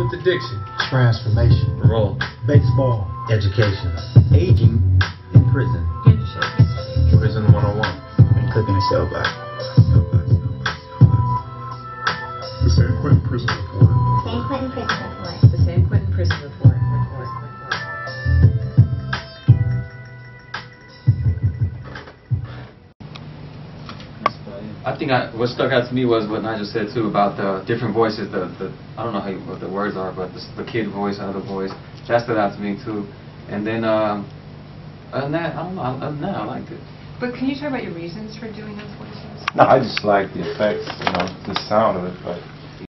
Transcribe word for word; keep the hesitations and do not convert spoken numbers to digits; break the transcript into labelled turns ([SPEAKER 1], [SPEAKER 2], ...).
[SPEAKER 1] with addiction.
[SPEAKER 2] Transformation.
[SPEAKER 3] Parole.
[SPEAKER 2] Baseball.
[SPEAKER 4] Education. Aging in prison.
[SPEAKER 1] Prison one oh one.
[SPEAKER 2] And cooking a cell block.
[SPEAKER 5] The San Quentin Prison Report.
[SPEAKER 6] San Quentin Prison Report.
[SPEAKER 7] The San Quentin Prison Report. Report.
[SPEAKER 3] I think I, what stuck out to me was what Nigel said too about the different voices. The, the I don't know how you, what the words are, but the, the kid voice, other voice, that stood out to me too. And then um, other than that, I don't know. Other than that, I liked it.
[SPEAKER 7] But can you talk about your reasons for doing those voices?
[SPEAKER 8] No, I just like the effects, you know, the sound of it, but